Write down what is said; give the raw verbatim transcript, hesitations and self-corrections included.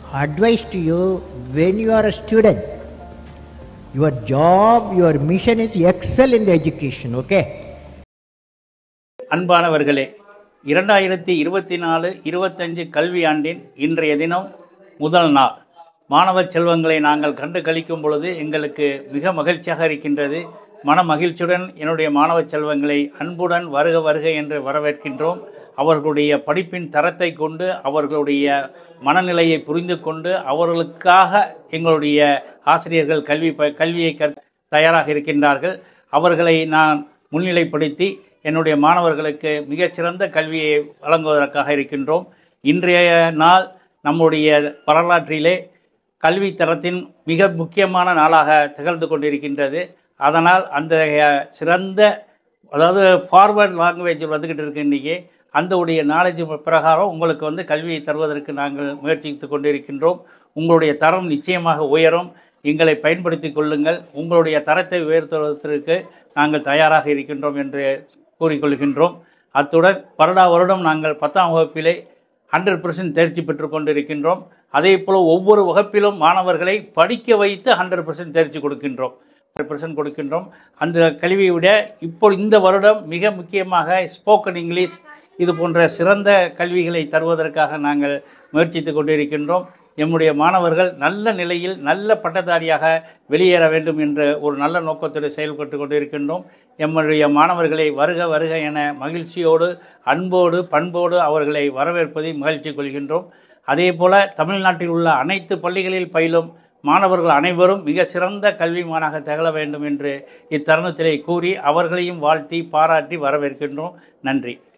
advice to you when you are a student. Your job, your mission is excel in the education, okay? அன்பானவர்களே, இரண்டாயிரத்தி இருபத்தி நாலு இருபத்தஞ்சு கல்வியாண்டின் இன்றைய தினம் முதல் நாள். மாணவ செல்வங்களை நாங்கள் கண்டு கழிக்கும் பொழுது எங்களுக்கு மிக மகிழ்ச்சியாக இருக்கின்றது. மன மகிழ்ச்சியுடன் என்னுடைய மாணவ செல்வங்களை அன்புடன் வருக வருக என்று வரவேற்கின்றோம். அவர்களுடைய படிப்பின் தரத்தை கொண்டு அவர்களுடைய மனநிலையை புரிந்து கொண்டு அவர்களுக்காக எங்களுடைய ஆசிரியர்கள் கல்வி கல்வியை க தயாராக இருக்கின்றார்கள். அவர்களை நான் முன்னிலைப்படுத்தி என்னுடைய மாணவர்களுக்கு மிகச்சிறந்த கல்வியை வழங்குவதற்காக இருக்கின்றோம். இன்றைய நாள் நம்முடைய வரலாற்றிலே கல்வி தரத்தின் மிக முக்கியமான நாளாக திகழ்ந்து கொண்டிருக்கின்றது. அதனால் அந்த சிறந்த, அதாவது ஃபார்வர்ட் லாங்குவேஜ் வந்துக்கிட்டு இருக்கு இன்றைக்கி, அந்த உடைய நாலேஜ் பிரகாரம் உங்களுக்கு வந்து கல்வியை தருவதற்கு நாங்கள் முயற்சித்து கொண்டிருக்கின்றோம். உங்களுடைய தரம் நிச்சயமாக உயரும். எங்களை பயன்படுத்தி கொள்ளுங்கள். உங்களுடைய தரத்தை உயர்த்துவதற்கு நாங்கள் தயாராக இருக்கின்றோம் என்று கூறிக்கொள்கின்றோம். அத்துடன் வருடா வருடம் நாங்கள் பத்தாம் வகுப்பிலே ஹண்ட்ரட் பர்சன்ட் தேர்ச்சி பெற்று கொண்டிருக்கின்றோம். அதே போல் ஒவ்வொரு வகுப்பிலும் மாணவர்களை படிக்க வைத்து ஹண்ட்ரட் பர்சன்ட் தேர்ச்சி கொடுக்கின்றோம் ஹண்ட்ரட் பர்சன்ட் கொடுக்கின்றோம். அந்த கல்வியை விட இப்போ இந்த வருடம் மிக முக்கியமாக ஸ்போக்கன் இங்கிலீஷ் இது போன்ற சிறந்த கல்விகளை தருவதற்காக நாங்கள் முயற்சித்து கொண்டிருக்கின்றோம். எம்முடைய மாணவர்கள் நல்ல நிலையில் நல்ல பட்டதாரியாக வெளியேற வேண்டும் என்ற ஒரு நல்ல நோக்கத்தோடு செயல்பட்டு கொண்டிருக்கின்றோம். எம்முடைய மாணவர்களை வருக வருக என மகிழ்ச்சியோடு அன்போடு பண்போடு அவர்களை வரவேற்பதில் மகிழ்ச்சி கொள்கின்றோம். அதே போல் தமிழ்நாட்டில் உள்ள அனைத்து பள்ளிகளில் பயிலும் மாணவர்கள் அனைவரும் மிக சிறந்த கல்விமானாக திகழ வேண்டும் என்று இத்தருணத்திலே கூறி அவர்களையும் வாழ்த்தி பாராட்டி வரவேற்கின்றோம். நன்றி.